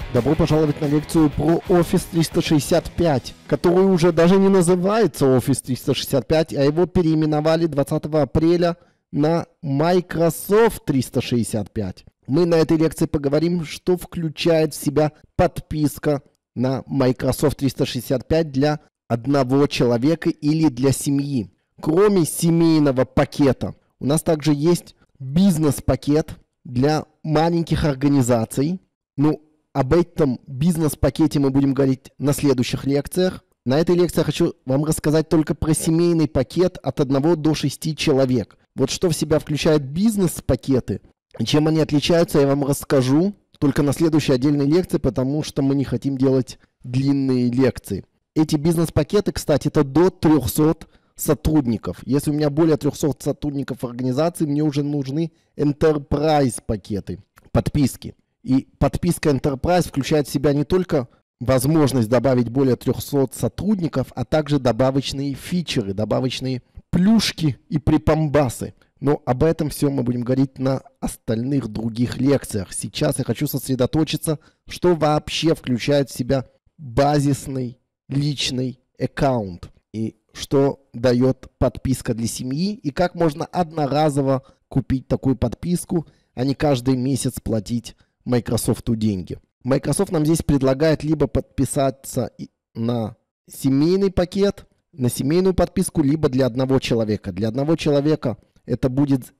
Добро пожаловать на лекцию про Office 365, который уже даже не называется Office 365, а его переименовали 20 апреля на Microsoft 365. Мы на этой лекции поговорим, что включает в себя подписка на Microsoft 365 для одного человека или для семьи. Кроме семейного пакета, у нас также есть бизнес-пакет для маленьких организаций. Об этом бизнес-пакете мы будем говорить на следующих лекциях. На этой лекции я хочу вам рассказать только про семейный пакет от 1 до 6 человек. Вот что в себя включают бизнес-пакеты, и чем они отличаются, я вам расскажу только на следующей отдельной лекции, потому что мы не хотим делать длинные лекции. Эти бизнес-пакеты, кстати, это до 300 сотрудников. Если у меня более 300 сотрудников организации, мне уже нужны Enterprise-пакеты, подписки. И подписка Enterprise включает в себя не только возможность добавить более 300 сотрудников, а также добавочные фичеры, добавочные плюшки и припамбасы. Но об этом все мы будем говорить на остальных других лекциях. Сейчас я хочу сосредоточиться, что вообще включает в себя базисный личный аккаунт. И что дает подписка для семьи, и как можно одноразово купить такую подписку, а не каждый месяц платить Microsoft деньги. Microsoft нам здесь предлагает либо подписаться на семейный пакет, на семейную подписку, либо для одного человека. Для одного человека это будет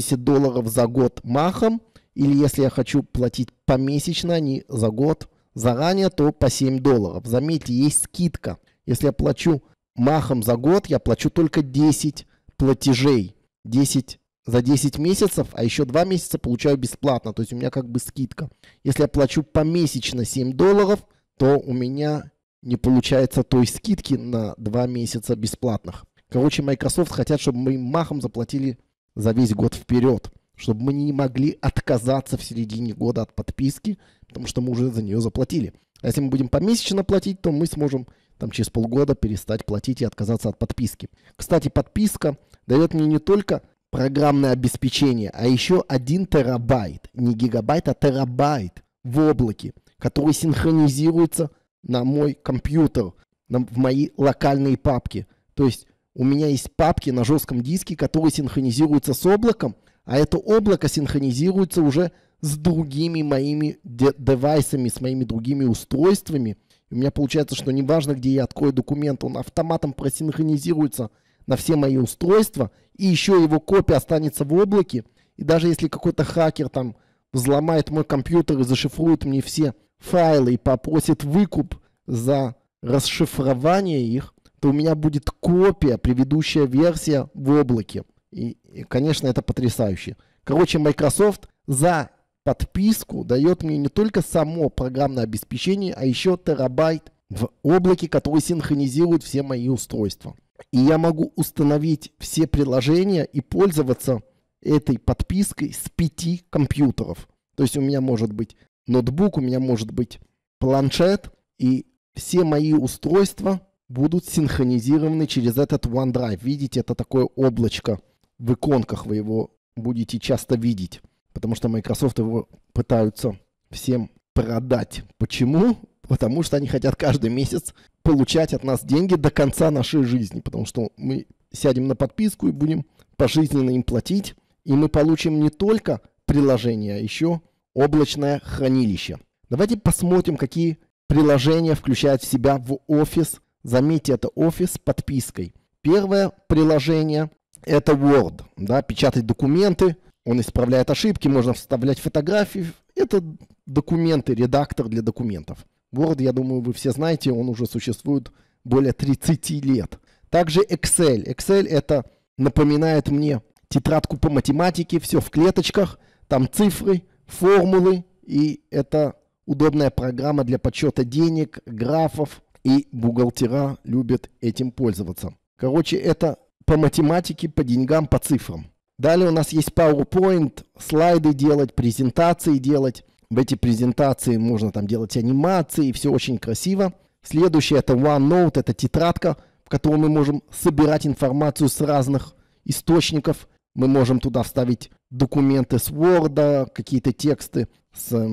$70 за год махом, или если я хочу платить помесячно, не за год заранее, то по $7. Заметьте, есть скидка. Если я плачу махом за год, я плачу только 10 платежей. 10 за 10 месяцев, а еще 2 месяца получаю бесплатно. То есть у меня как бы скидка. Если я плачу помесячно $7, то у меня не получается той скидки на 2 месяца бесплатных. Короче, Microsoft хотят, чтобы мы махом заплатили за весь год вперед. Чтобы мы не могли отказаться в середине года от подписки, потому что мы уже за нее заплатили. А если мы будем помесячно платить, то мы сможем через полгода перестать платить и отказаться от подписки. Кстати, подписка дает мне не только программное обеспечение, а еще 1 терабайт, не гигабайт, а терабайт в облаке, который синхронизируется на мой компьютер, в мои локальные папки. То есть у меня есть папки на жестком диске, которые синхронизируются с облаком, а это облако синхронизируется уже с другими моими девайсами, с моими другими устройствами. И у меня получается, что неважно, где я открою документ, он автоматом просинхронизируется на все мои устройства, и еще его копия останется в облаке. И даже если какой-то хакер там взломает мой компьютер и зашифрует мне все файлы и попросит выкуп за расшифрование их, то у меня будет копия, предыдущая версия в облаке. И, конечно, это потрясающе. Короче, Microsoft за подписку дает мне не только само программное обеспечение, а еще терабайт в облаке, который синхронизирует все мои устройства. И я могу установить все приложения и пользоваться этой подпиской с 5 компьютеров. То есть у меня может быть ноутбук, у меня может быть планшет, и все мои устройства будут синхронизированы через этот OneDrive. Видите, это такое облачко в иконках, вы его будете часто видеть, потому что Microsoft его пытаются всем продать. Почему? Потому что они хотят каждый месяц получать от нас деньги до конца нашей жизни, потому что мы сядем на подписку и будем пожизненно им платить, и мы получим не только приложение, а еще облачное хранилище. Давайте посмотрим, какие приложения включают в себя в Office. Заметьте, это Office с подпиской. Первое приложение – это Word, печатать документы, он исправляет ошибки, можно вставлять фотографии. Это документы, редактор для документов. Word, я думаю, вы все знаете, он уже существует более 30 лет. Также Excel. Excel это напоминает мне тетрадку по математике, все в клеточках, там цифры, формулы, и это удобная программа для подсчета денег, графов, и бухгалтера любят этим пользоваться. Короче, это по математике, по деньгам, по цифрам. Далее у нас есть PowerPoint, слайды делать, презентации делать. В эти презентации можно там делать анимации, и все очень красиво. Следующее это OneNote, это тетрадка, в которой мы можем собирать информацию с разных источников. Мы можем туда вставить документы с Word, какие-то тексты с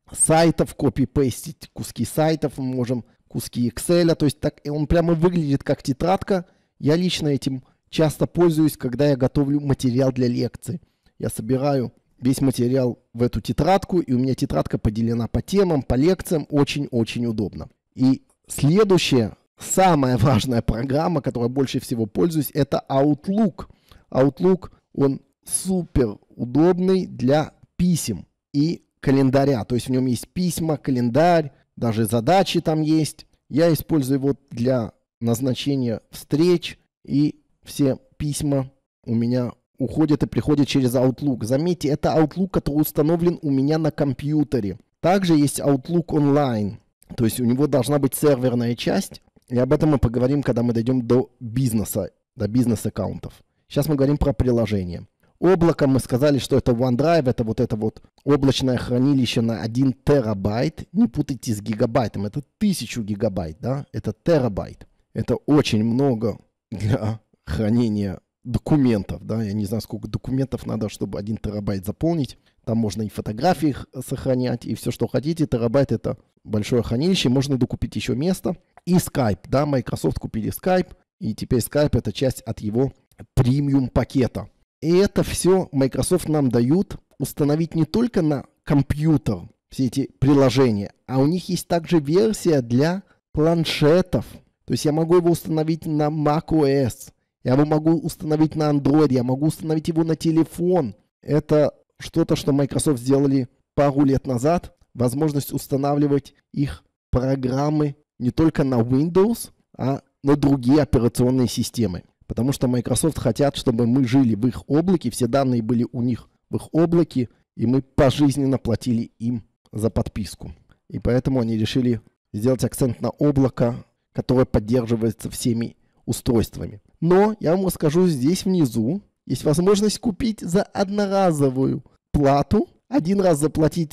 сайтов, копи-пейстить куски сайтов, мы можем куски Excel, то есть так, он прямо выглядит как тетрадка. Я лично этим часто пользуюсь, когда я готовлю материал для лекции. Я собираю весь материал в эту тетрадку, и у меня тетрадка поделена по темам, по лекциям, очень-очень удобно. И следующая, самая важная программа, которой больше всего пользуюсь, это Outlook. Outlook, он супер удобный для писем и календаря. То есть в нем есть письма, календарь, даже задачи там есть. Я использую его для назначения встреч, и все письма у меня уходят и приходят через Outlook. Заметьте, это Outlook, который установлен у меня на компьютере. Также есть Outlook Online. То есть у него должна быть серверная часть. И об этом мы поговорим, когда мы дойдем до бизнеса, до бизнес-аккаунтов. Сейчас мы говорим про приложение. Облако, мы сказали, что это OneDrive, это вот облачное хранилище на 1 терабайт. Не путайте с гигабайтом, это 1000 гигабайт, да? Это терабайт. Это очень много для хранения документов, да? Я не знаю, сколько документов надо, чтобы 1 терабайт заполнить. Там можно и фотографии сохранять, и все, что хотите. Терабайт — это большое хранилище, можно докупить еще место. И Skype, да, Microsoft купили Skype, и теперь Skype — это часть от его премиум пакета. И это все Microsoft нам дают установить не только на компьютер, все эти приложения, а у них есть также версия для планшетов. То есть я могу его установить на macOS, я его могу установить на Android, я могу установить его на телефон. Это что-то, что Microsoft сделали пару лет назад, возможность устанавливать их программы не только на Windows, а на другие операционные системы. Потому что Microsoft хотят, чтобы мы жили в их облаке, все данные были у них в их облаке, и мы пожизненно платили им за подписку. И поэтому они решили сделать акцент на облако, которое поддерживается всеми устройствами. Но я вам расскажу, здесь внизу есть возможность купить за одноразовую плату, один раз заплатить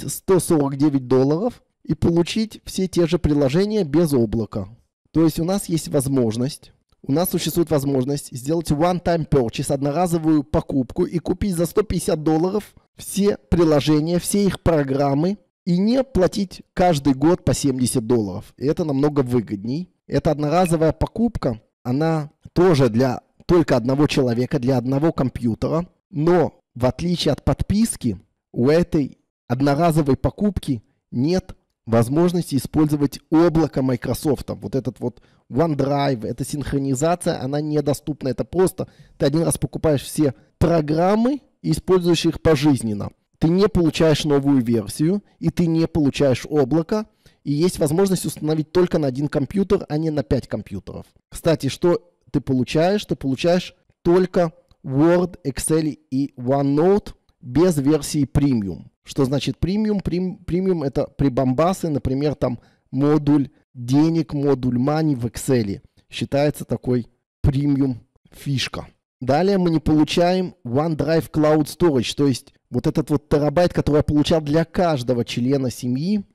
$149 и получить все те же приложения без облака. То есть у нас есть возможность, у нас существует возможность сделать one-time purchase, одноразовую покупку, и купить за $150 все приложения, все их программы, и не платить каждый год по $70. И это намного выгодней. Эта одноразовая покупка, она тоже для только одного человека, для одного компьютера, но в отличие от подписки, у этой одноразовой покупки нет возможности использовать облако Microsoft. Вот этот вот OneDrive, эта синхронизация, она недоступна. Это просто ты один раз покупаешь все программы и используешь их пожизненно. Ты не получаешь новую версию, и ты не получаешь облако, и есть возможность установить только на 1 компьютер, а не на 5 компьютеров. Кстати, что ты получаешь? Ты получаешь только Word, Excel и OneNote без версии премиум. Что значит премиум? Премиум — это прибамбасы, например, там модуль денег, модуль money в Excel. Считается такой премиум фишка. Далее мы не получаем OneDrive Cloud Storage, то есть вот этот вот терабайт, который я получал для каждого члена семьи,